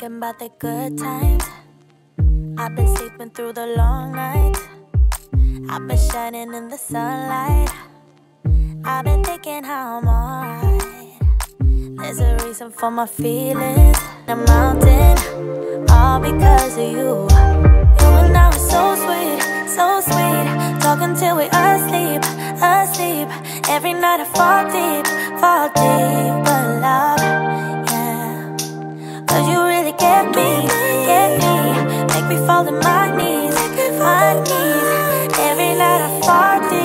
thinking about the good times. I've been sleeping through the long nights. I've been shining in the sunlight. I've been thinking how I'm alright. There's a reason for my feelings. The mountain, all because of you. You and I were so sweet, so sweet. Talking till we asleep, asleep. Every night I fall deep, but love, yeah. 'Cause you really get me, make me fall in my